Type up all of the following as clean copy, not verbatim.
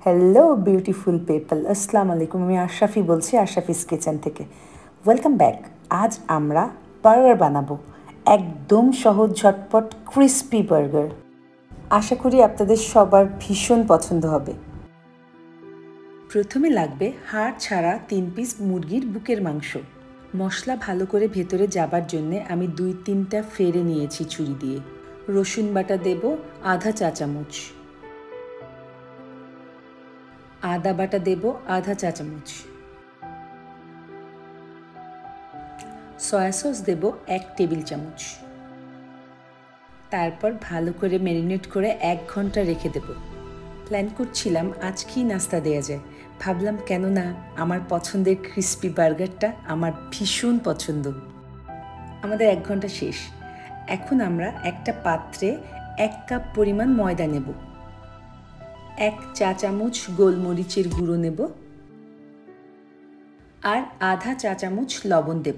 Hello beautiful people, আসসালামু আলাইকুম। আমি আশরাফি বলছি, আশরাফিস কিচেন থেকে। Welcome back. আজ আমরা বার্গার বানাবো, একদম সহজ ঝটপট ক্রিস্পি বার্গার। আশা করি আপনাদের সবার ভীষণ পছন্দ হবে। প্রথমে লাগবে হাড় ছাড়া 3 পিস মুরগির বুকের মাংস। মশলা ভালো করে ভেতরে যাবার জন্যে আমি 2-3টা ফেড়ে নিয়েছি ছুরি দিয়ে। রসুন বাটা দেব আধা চা চামচ, আদা বাটা দেব আধা চা চামচ, সয়া সস দেব 1 টেবিল চামচ। তারপর ভালো করে ম্যারিনেট করে 1 ঘন্টা রেখে দেব। প্ল্যান করছিলাম আজ কি নাস্তা দেওয়া যায়, ভাবলাম কেন না আমার পছন্দের ক্রিস্পি বার্গারটা আমার ভীষণ পছন্দ। আমাদের 1 ঘন্টা শেষ। এখন আমরা একটা পাত্রে 1 কাপ পরিমাণ ময়দা নেব, 1 চা চামচ গোলমরিচের গুঁড়ো নেব আর আধা চা চামচ লবণ দেব।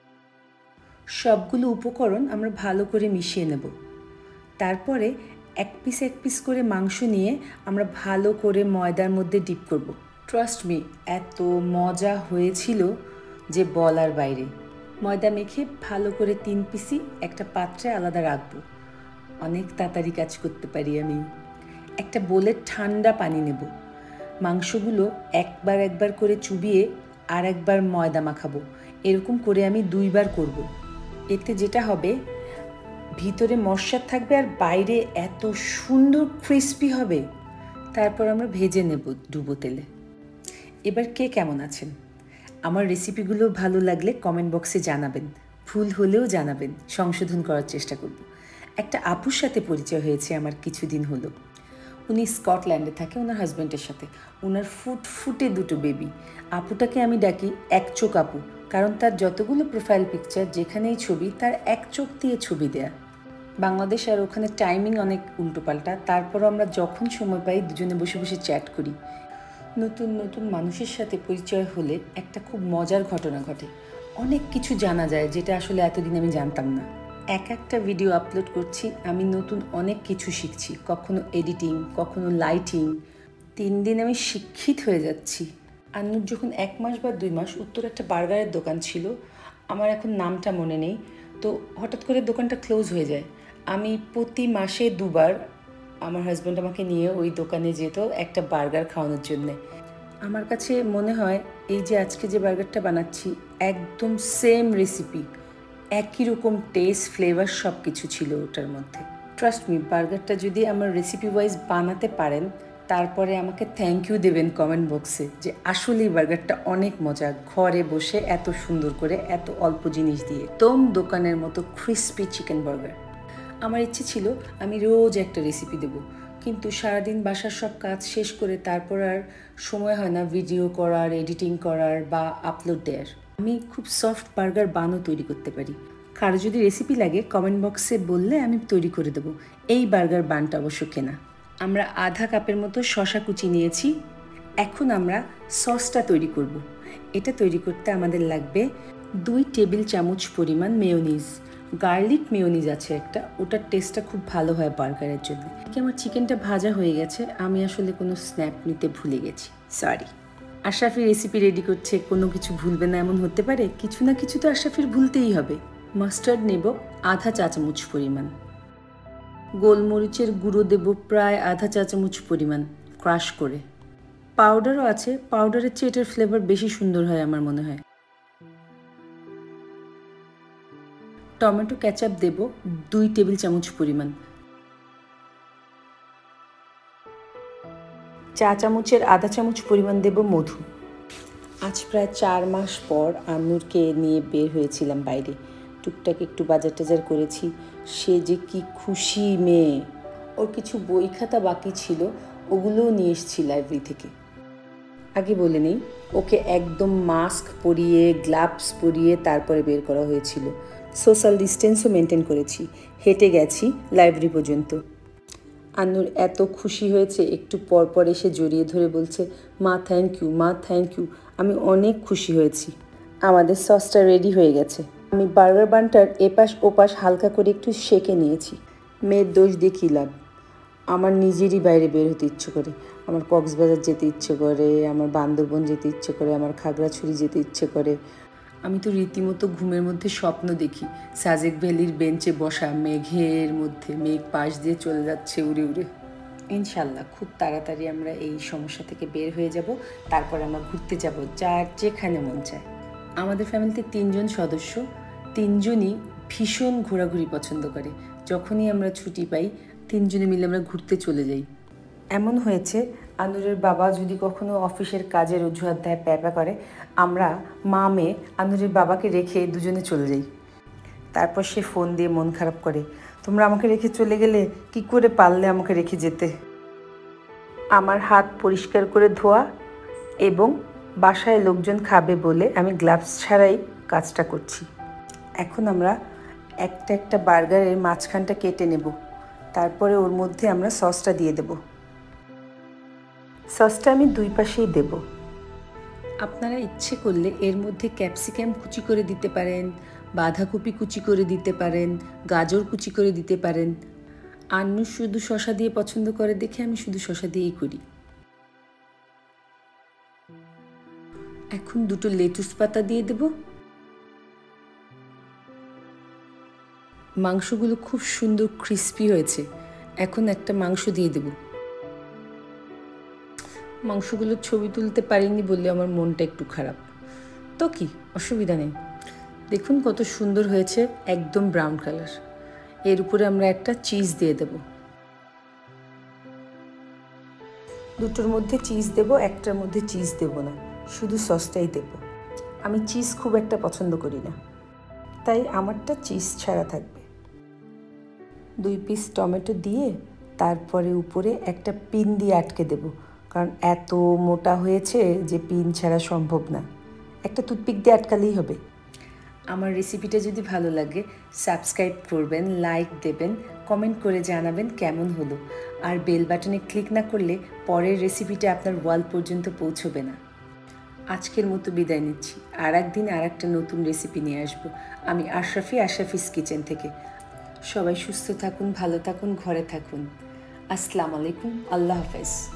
সবগুলো উপকরণ আমরা ভালো করে মিশিয়ে নেব। তারপরে এক পিস করে মাংস নিয়ে আমরা ভালো করে ময়দার মধ্যে ডিপ করব। ট্রাস্ট মি, এত মজা হয়েছিল যে বলার বাইরে। ময়দা মেখে ভালো করে 3 পিসই একটা পাত্রে আলাদা রাখবো। অনেক তাড়াতাড়ি কাজ করতে পারি আমি। একটা বোলে ঠান্ডা পানি নেব। মাংসগুলো একবার করে চুবিয়ে আর একবার ময়দা মাখাবো। এরকম করে আমি 2 বার করব। এতে যেটা হবে, ভিতরে মশলা থাকবে আর বাইরে এত সুন্দর ক্রিস্পি হবে। তারপর আমরা ভেজে নেব ডুবো তেলে। এবার কে কেমন আছেন? আমার রেসিপিগুলো ভালো লাগলে কমেন্ট বক্সে জানাবেন, ভুল হলেও জানাবেন, সংশোধন করার চেষ্টা করব। একটা আপুর সাথে পরিচয় হয়েছে আমার কিছুদিন হলো। উনি স্কটল্যান্ডে থাকে ওনার হাজব্যান্ডের সাথে। ওনার ফুটফুটে 2 বেবি। আপুটাকে আমি ডাকি 1 চোখ আপু, কারণ তার যতগুলো প্রোফাইল পিকচার যেখানেই ছবি তার 1 চোখ দিয়ে ছবি দেয়া। বাংলাদেশ আর ওখানে টাইমিং অনেক উল্টোপাল্টা, তারপরও আমরা যখন সময় পাই দুজনে বসে বসে চ্যাট করি। নতুন মানুষের সাথে পরিচয় হলে একটা খুব মজার ঘটনা ঘটে। অনেক কিছু জানা যায় যেটা আসলে এতদিন আমি জানতাম না। একটা ভিডিও আপলোড করছি, আমি নতুন অনেক কিছু শিখছি। কখনো এডিটিং, কখনো লাইটিং। 3 দিন আমি শিক্ষিত হয়ে যাচ্ছি। আন্নুর যখন 1 মাস বা 2 মাস উত্তর একটা বার্গারের দোকান ছিল, আমার এখন নামটা মনে নেই, তো হঠাৎ করে দোকানটা ক্লোজ হয়ে যায়। আমি প্রতি মাসে 2 বার আমার হাজব্যান্ড আমাকে নিয়ে ওই দোকানে যেত একটা বার্গার খাওয়ানোর জন্যে। আমার কাছে মনে হয় এই যে আজকে যে বার্গারটা বানাচ্ছি একদম সেম রেসিপি, একই রকম টেস্ট, ফ্লেভার সব কিছু ছিল ওটার মধ্যে। ট্রাস্ট মি, বার্গারটা যদি আমার রেসিপি ওয়াইজ বানাতে পারেন তারপরে আমাকে থ্যাংক ইউ দেবেন কমেন্ট বক্সে, যে আসলেই বার্গারটা অনেক মজা, ঘরে বসে এত সুন্দর করে এত অল্প জিনিস দিয়ে একদম দোকানের মতো ক্রিস্পি চিকেন বার্গার। আমার ইচ্ছে ছিল আমি রোজ একটা রেসিপি দেব, কিন্তু সারাদিন বাসার সব কাজ শেষ করে তারপর আর সময় হয় না ভিডিও করার, এডিটিং করার বা আপলোড দেওয়ার। আমি খুব সফট বার্গার বানও তৈরি করতে পারি। কারো যদি রেসিপি লাগে কমেন্ট বক্সে বললে আমি তৈরি করে দেবো। এই বার্গার বানটা অবশ্য কেনা। আমরা আধা কাপের মতো শসা কুচি নিয়েছি। এখন আমরা সসটা তৈরি করব। এটা তৈরি করতে আমাদের লাগবে 2 টেবিল চামচ পরিমাণ মেয়োনিজ। গার্লিক মেয়োনিজ আছে একটা, ওটার টেস্টটা খুব ভালো হয় বার্গারের জন্য। আমার চিকেনটা ভাজা হয়ে গেছে, আমি আসলে কোনো স্ন্যাপ নিতে ভুলে গেছি, সরি। আশরাফি রেসিপি রেডি করছে, কোনো কিছু ভুলবে না এমন হতে পারে? কিছু না কিছু তো আশরাফির ভুলতেই হবে। মাস্টার্ড নেব আধা চা চামচ পরিমাণ, গোলমরিচের গুঁড়ো দেব প্রায় আধা চা চামচ পরিমাণ ক্রাশ করে। পাউডারও আছে, পাউডারের চেয়ে এটার ফ্লেভার বেশি সুন্দর হয় আমার মনে হয়। টমেটো কেচাপ দেব 2 টেবিল চামচ পরিমাণ। চা চামচের আধা চামচ পরিমাণ দেব মধু। আজ প্রায় 4 মাস পর আন্নুরকে নিয়ে বের হয়েছিলাম বাইরে। টুকটাক একটু বাজার টাজার করেছি। সে যে কি খুশি মেয়ে। ওর কিছু বই খাতা বাকি ছিল, ওগুলোও নিয়ে এসেছি লাইব্রেরি থেকে। আগে বলে নেই, ওকে একদম মাস্ক পরিয়ে, গ্লাভস পরিয়ে তারপরে বের করা হয়েছিল। সোশ্যাল ডিস্টেন্সও মেনটেন করেছি। হেঁটে গেছি লাইব্রেরি পর্যন্ত। আন্নুর এত খুশি হয়েছে, একটু পর এসে জড়িয়ে ধরে বলছে, মা থ্যাংক ইউ, মা থ্যাংক ইউ। আমি অনেক খুশি হয়েছি। আমাদের সসটা রেডি হয়ে গেছে। আমি বার্গার বানটার এপাশ ওপাশ হালকা করে একটু সেঁকে নিয়েছি। মেয়ের দোষ দিয়ে কী লাভ, আমার নিজেরই বাইরে বের হতে ইচ্ছে করে। আমার কক্সবাজার যেতে ইচ্ছে করে, আমার বান্দরবন যেতে ইচ্ছে করে, আমার খাগড়াছড়ি যেতে ইচ্ছে করে। আমি তো রীতিমতো ঘুমের মধ্যে স্বপ্ন দেখি সাজেক ভ্যালির বেঞ্চে বসা, মেঘের মধ্যে মেঘ পাশ দিয়ে চলে যাচ্ছে উড়ে উড়ে। ইনশাল্লাহ খুব তাড়াতাড়ি আমরা এই সমস্যা থেকে বের হয়ে যাব। তারপর আমরা ঘুরতে যাব যার যেখানে মন চায়। আমাদের ফ্যামিলিতে 3 জন সদস্য, 3 জনই ভীষণ ঘোরাঘুরি পছন্দ করে। যখনই আমরা ছুটি পাই 3 জনে মিলে আমরা ঘুরতে চলে যাই। এমন হয়েছে আনুরের বাবা যদি কখনো অফিসের কাজের অজুহাত দেয়, প্যাপা করে, আমরা মা মেয়ে আনুরের বাবাকে রেখে দুজনে চলে যাই। তারপর সে ফোন দিয়ে মন খারাপ করে, তোমরা আমাকে রেখে চলে গেলে, কি করে পারলে আমাকে রেখে যেতে। আমার হাত পরিষ্কার করে ধোয়া এবং বাসায় লোকজন খাবে বলে আমি গ্লাভস ছাড়াই কাজটা করছি। এখন আমরা একটা একটা বার্গারের মাঝখানটা কেটে নেব, তারপরে ওর মধ্যে আমরা সসটা দিয়ে দেব। সসটা আমি 2 পাশেই দেব। আপনারা ইচ্ছে করলে এর মধ্যে ক্যাপসিকাম কুচি করে দিতে পারেন, বাঁধাকপি কুচি করে দিতে পারেন, গাজর কুচি করে দিতে পারেন। আন্নু শুধু শসা দিয়ে পছন্দ করে দেখে আমি শুধু শসা দিয়েই করি। এখন 2টো লেটুস পাতা দিয়ে দেব। মাংসগুলো খুব সুন্দর ক্রিস্পি হয়েছে। এখন একটা মাংস দিয়ে দেব। মাংসগুলোর ছবি তুলতে পারিনি বলে আমার মনটা একটু খারাপ, তো কি অসুবিধা নেই। দেখুন কত সুন্দর হয়েছে, একদম ব্রাউন কালার। এর উপরে আমরা একটা চিজ দিয়ে দেব। 2টোর মধ্যে চিজ দেব, একটার মধ্যে চিজ দেব না, শুধু সসটাই দেব। আমি চিজ খুব একটা পছন্দ করি না, তাই আমারটা চিজ ছাড়া থাকবে। 2 পিস টমেটো দিয়ে তারপরে উপরে একটা পিন দিয়ে আটকে দেব, কারণ এত মোটা হয়েছে যে পিন ছাড়া সম্ভব না। একটা টুথপিক দিয়ে আটকালেই হবে। আমার রেসিপিটা যদি ভালো লাগে সাবস্ক্রাইব করবেন, লাইক দেবেন, কমেন্ট করে জানাবেন কেমন হলো। আর বেল বাটনে ক্লিক না করলে পরের রেসিপিটা আপনার ওয়াল পর্যন্ত পৌঁছবে না। আজকের মতো বিদায় নিচ্ছি। আর একদিন আর একটা নতুন রেসিপি নিয়ে আসবো। আমি আশরাফিস কিচেন থেকে। সবাই সুস্থ থাকুন, ভালো থাকুন, ঘরে থাকুন। আসসালামু আলাইকুম, আল্লাহ হাফেজ।